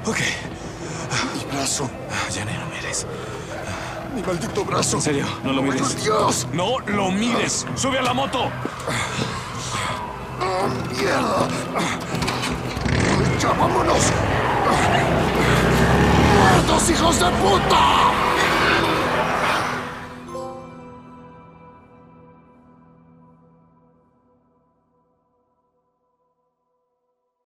Ok. Mi brazo. Ya no lo mires. Mi maldito brazo. En serio, no lo ¡Oh, mires. Dios! ¡No lo mires! ¡Sube a la moto! ¡Oh, mierda! ¡Ya vámonos! ¡Muertos, hijos de puta!